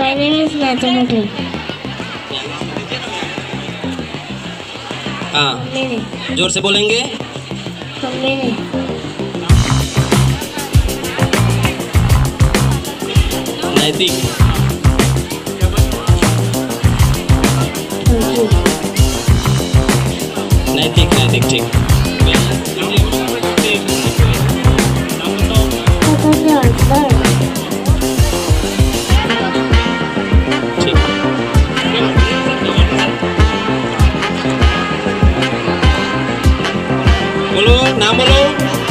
My name is Mathematics. हाँ, जोर से बोलेंगे। नैतिक। नैतिक नैतिक ठीक। बोलो नाम बोलो,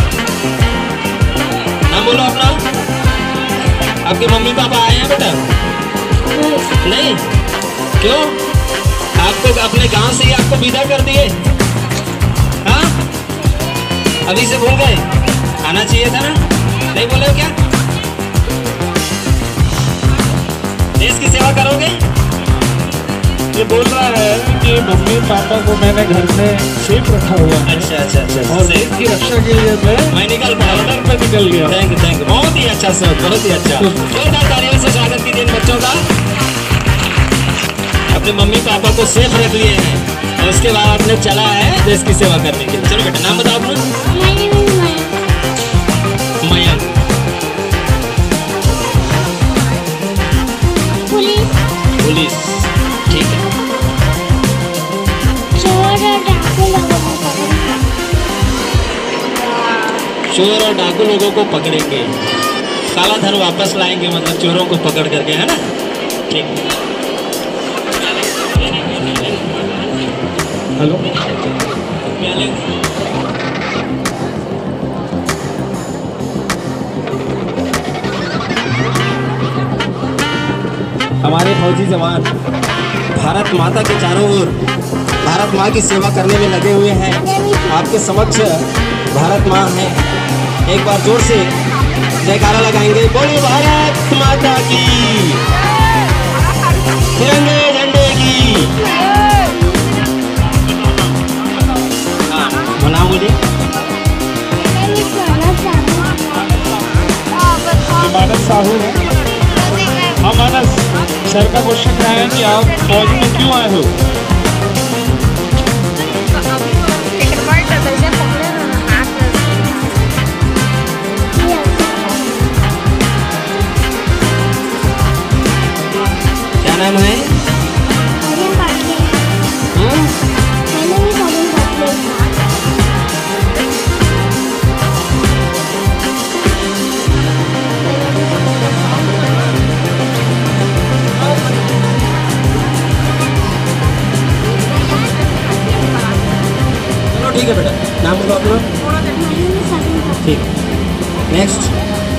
नाम बोलो अपना। आपके मम्मी पापा आए हैं बेटा? नहीं, क्यों? आपको अपने गांव से ही आपको विदा कर दिए? हाँ, अभी से भूल गए? आना चाहिए था ना, नहीं बोले हो क्या? देश की सेवा करोगे? ये बोल रहा है कि मम्मी पापा को मैंने घर में सेफ रखा हुआ है। अच्छा अच्छा अच्छा। और देश की रक्षा के लिए मैं निकल बॉर्डर पे निकल गया। थैंक यू थैंक यू, बहुत ही अच्छा सर, बहुत ही अच्छा। जोरदार तालियों से स्वागत कीजिए इन बच्चों का। अपने मम्मी पापा को सेफ रख लिए हैं और उसके बाद आपने चला है देश की सेवा करने के लिए। चलो बेटा नाम बताओ अपना। मयंक। पुलिस ठीक है। चोर और डाकू लोगों को पकड़ेंगे, काला धन वापस लाएंगे, मतलब चोरों को पकड़ करके, है ना? ठीक। हेलो, हमारे फौजी जवान भारत माता के चारों ओर भारत माँ की सेवा करने में लगे हुए हैं। आपके समक्ष भारत माँ है। एक बार जोर से जयकारा लगाएंगे, बोलो भारत माता की, तिरंगे झंडे की। हाँ, मनाओ मुझे। मानस साहू है। हाँ मानस, सर का क्वेश्चन क्या है कि आप फौज में क्यों आए हो? क्या नाम है? ठीक है बेटा, नाम बताओ अपना। ठीक, नेक्स्ट।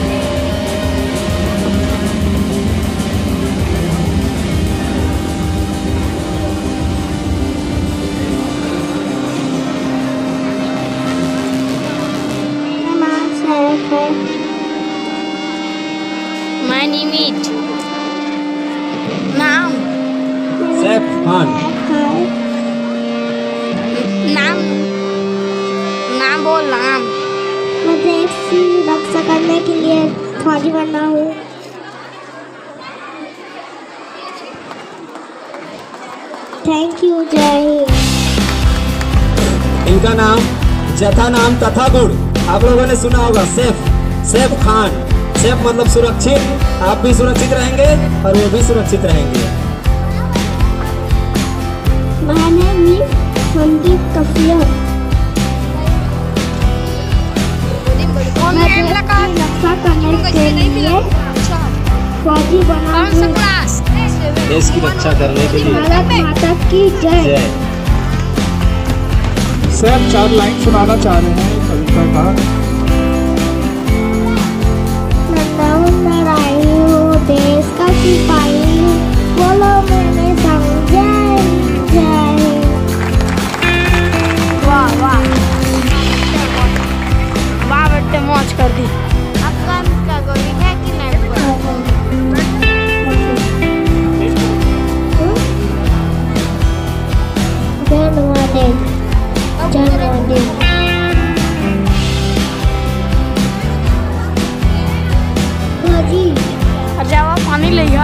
My name is नाम सैफ खान। नाम नाम बोल नाम। मैं देश की रक्षा करने के लिए फौजी बना हूँ। थैंक यू, जय हिंद। इनका नाम जथा नाम तथा गुण आप लोगों ने सुना होगा, सैफ खान। सैफ मतलब सुरक्षित, आप भी सुरक्षित रहेंगे और वो भी सुरक्षित रहेंगे। My name is Sandeep कफिया। मैं देश की रक्षा करने के लिए फौजी बना हूँ। देश की रक्षा करने के लिए भारत माता की जय। सर 4 लाइन सुनाना चाह रहे हैं कविता का। देश का सिपाही बोलो मैंने समझाई जाए। वाह वाह वाह बेटे, मौज कर दी। आपका गोली है कि नहीं? धन्यवाद। पानी लेगा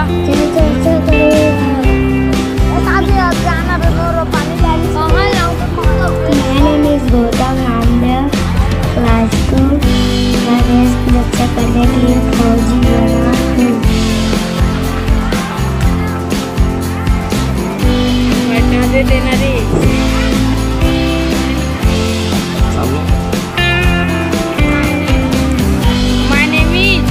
रक्षा करने के लिए फौजी बना हूँ। बता दे देना रे। My name is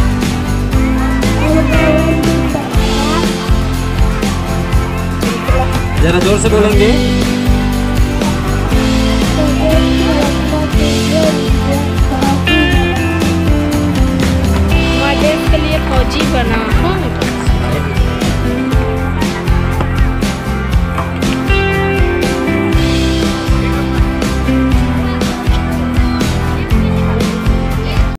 जरा जोर से बोलेंगे।